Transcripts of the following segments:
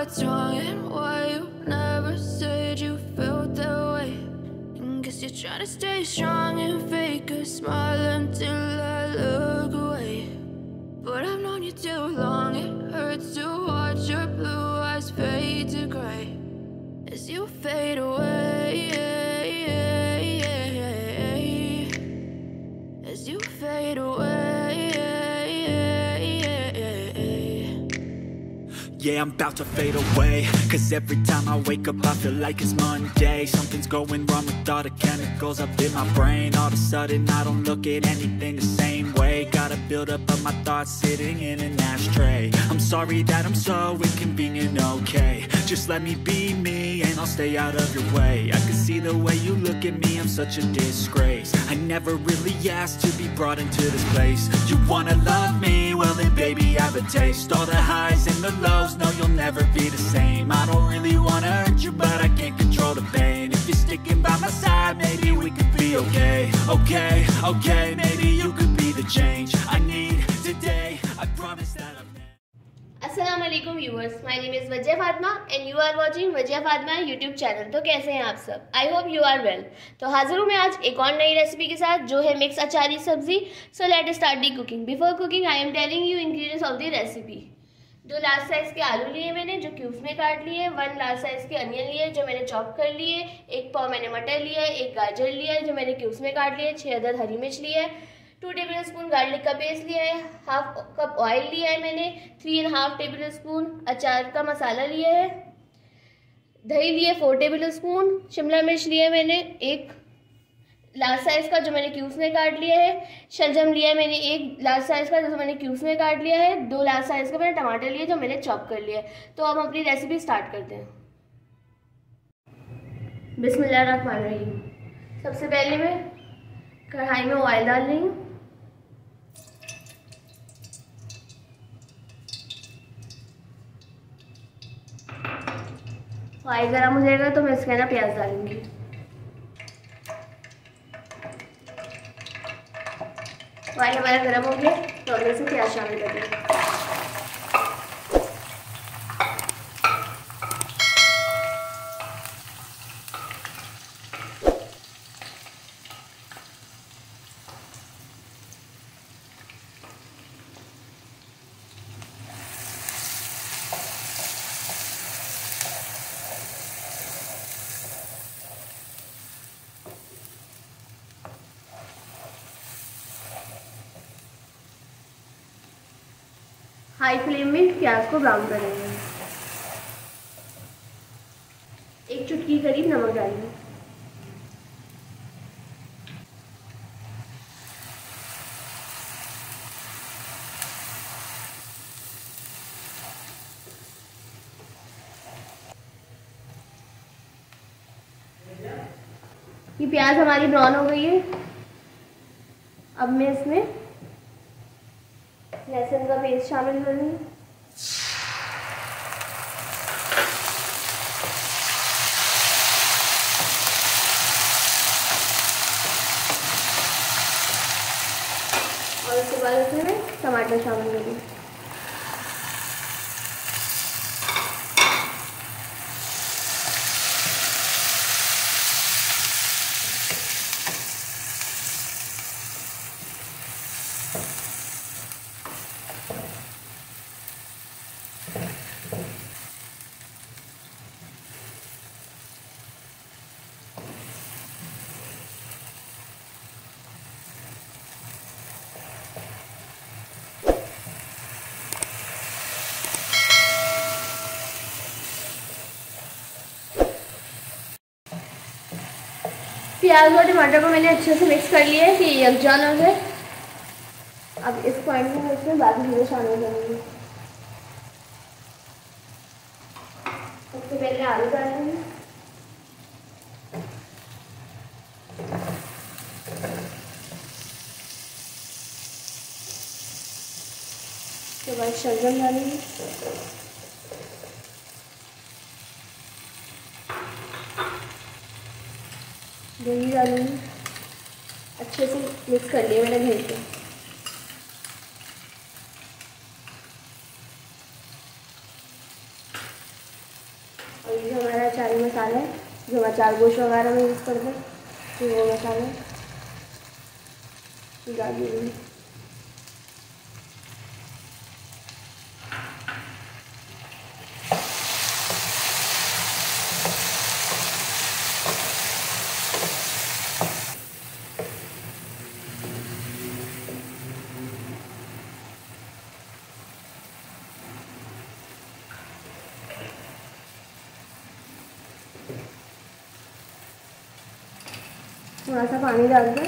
what's wrong and why you never said you felt that way. And guess you're trying to stay strong and fake a smile until I look away. But I've known you too long, it hurts to watch your blue eyes fade to gray as you fade away, as you fade away. Yeah, I'm about to fade away, cause every time I wake up I feel like it's Monday. Something's going wrong with all the chemicals up in my brain. All of a sudden I don't look at anything the same way. Gotta build up of my thoughts sitting in an ashtray. I'm sorry that I'm so inconvenient, okay. Just let me be me and I'll stay out of your way. I can see the way you look at me, I'm such a disgrace. I never really asked to be brought into this place. You wanna love me? Well then baby I have a taste. All the highs and the lows, no you'll never be the same. I don't really wanna hurt you but I can't control the pain. If you're sticking by my side maybe we could be okay. Okay, maybe you could be the change I need today. I promise that I'm अस्सलाम वालेकुम viewers, my name is Wajiha Fatima and you are watching Wajiha Fatima YouTube channel. तो कैसे हैं आप सब? I hope you are well. तो हाजिर हूँ मैं आज एक और नई रेसिपी के साथ जो है मिक्स अचारी सब्जी। So let start the cooking. Before cooking I am telling you ingredients of the recipe. 2 large size के आलू लिए मैंने जो क्यूब्स में काट लिए, 1 लार्ज साइज़ के अनियन लिए जो मैंने चॉप कर लिए, 1 पाव मैंने मटर लिया है, 1 गाजर लिया है जो मैंने क्यूब्स में काट लिए, 6 अदद हरी मिर्च लिया है, 2 टेबल स्पून गार्लिक का पेस्ट लिया है, 1/2 कप ऑयल लिया है मैंने, 3.5 टेबल स्पून अचार का मसाला लिया है, दही लिए 4 टेबल स्पून, शिमला मिर्च लिया है मैंने 1 लार्ज साइज़ का जो मैंने क्यूब्स में काट लिया है, शलजम लिया है मैंने 1 लार्ज साइज़ का जो मैंने क्यूब्स में काट लिया है, 2 लार्ज साइज़ का मैंने टमाटर लिया जो मैंने चॉप कर लिया है। तो अब हम अपनी रेसिपी स्टार्ट करते हैं। बिस्मिल्लाहिर्रहमानिर्रहीम। सबसे पहले मैं कढ़ाई में ऑयल डाल रही हूँ। ऑयल गर्म हो जाएगा तो मैं इसके अंदर प्याज डालूंगी। ऑयल हमारा गर्म हो गया तो अब इसमें प्याज शामिल कर देंगे। हाई फ्लेम में प्याज को ब्राउन करेंगे। 1 चुटकी करीब नमक डालेंगे। ये प्याज हमारी ब्राउन हो गई है। अब मैं इसमें लहसुन का पेस्ट शामिल करूँगी। और उसके बाद उसमें मैं टमाटर शामिल करूँगी। प्याज और टमाटर को मैंने अच्छे से मिक्स कर लिया है कि यकजान हो जाए। अब इस पॉइंट में इसमें बाकी चीज़ें शामिल करूँगी। सबसे पहले आलू डालेंगे, उसके बाद शलजम डालेंगे, दही डालूंगी। अच्छे से मिक्स कर लिया मैंने दही को। मसाला है जो हम अचार गोश्त वगैरह में यूज़ करते हैं, तो वो मसाला डाल दीजिए। थोड़ा सा पानी डाल के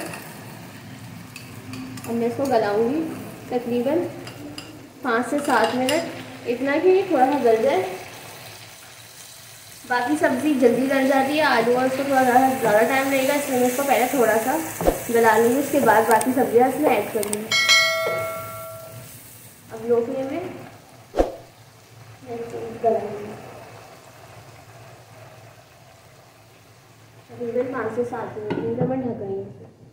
अब मैं इसको गलाऊंगी तकरीबन 5 से 7 मिनट, इतना कि थोड़ा सा गल जाए। बाकी सब्ज़ी जल्दी गल जाती है, आलू और उसको थोड़ा ज़्यादा टाइम लगेगा, इसलिए मैं इसको पहले थोड़ा सा गला लूँगी, उसके बाद बाकी सब्जियाँ इसमें ऐड कर लूँगी। अब लो फ्लेम में गलाऊँगी तकरीबन 5 से 7 मिनट तक मैं ढकाऊँगी।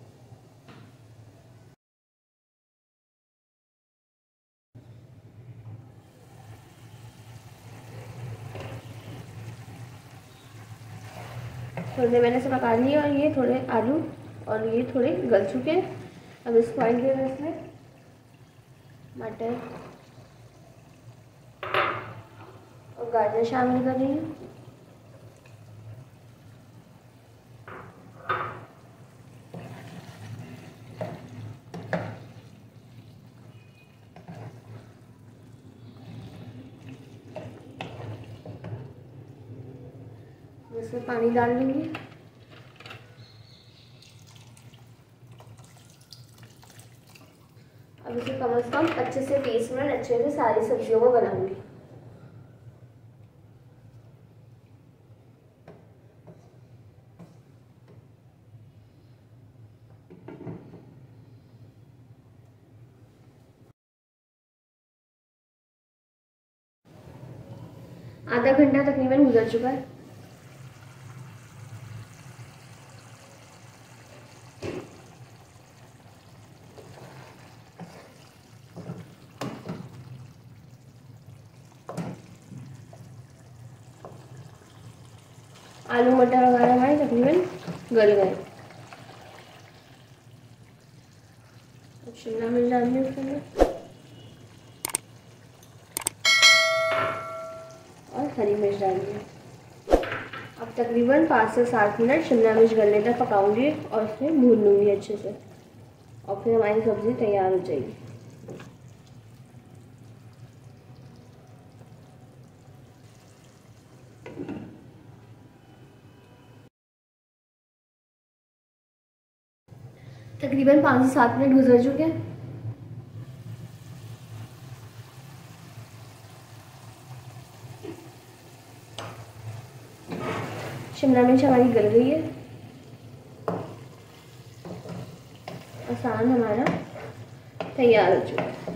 थोड़ी देर मैंने इसे पका लिया और ये थोड़े आलू और ये थोड़े गल चुके हैं। अब इसको ऐड किया इसमें मटर और गाजर शामिल कर रही हूँ। इसमें पानी डाल लूँगी। अब इसे कम से कम 25 से 30 मिनट अच्छे से सारी सब्जियों को गलाऊंगी। आधा घंटा तकरीबन गुजर चुका है। आलू मटर वगैरह हमारे तकरीबन गल गए। अब शिमला मिर्च डालनी है उसके अंदर और हरी मिर्च डालनी है। अब तकरीबन 5 से 7 मिनट शिमला मिर्च गलने तक पकाऊंगी और उसमें भून लूँगी अच्छे से, और फिर हमारी सब्ज़ी तैयार हो जाएगी। तकरीबन 5 से 7 मिनट गुजर चुके हैं। शिमला मिर्च हमारी गल गई है और सालन हमारा तैयार हो चुका है।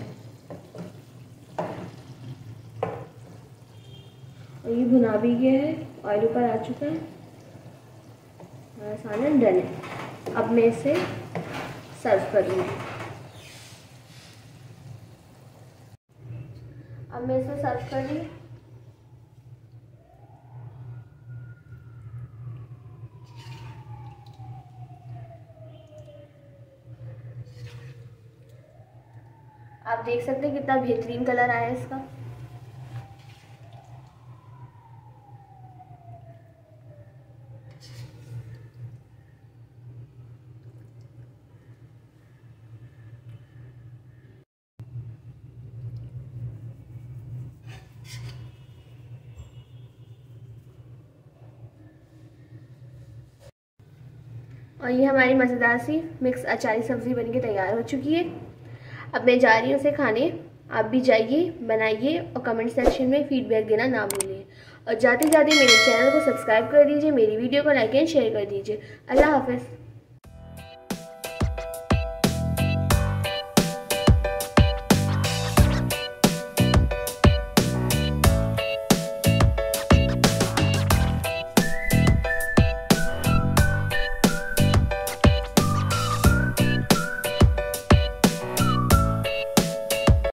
और ये भुना भी गया है, ऑयल ऊपर आ चुका है, हमारा सालन डन है। अब मैं इसे सर्व करूँगी। अब मैं इसे सर्व कर रही हूँ। आप देख सकते हैं कितना बेहतरीन कलर आया है इसका। और ये हमारी मज़ेदार सी मिक्स अचारी सब्ज़ी बनके तैयार हो चुकी है। अब मैं जा रही हूँ उसे खाने। आप भी जाइए, बनाइए और कमेंट सेक्शन में फीडबैक देना ना भूलिए। और जाते जाते मेरे चैनल को सब्सक्राइब कर दीजिए, मेरी वीडियो को लाइक एंड शेयर कर दीजिए। अल्लाह हाफ़िज़।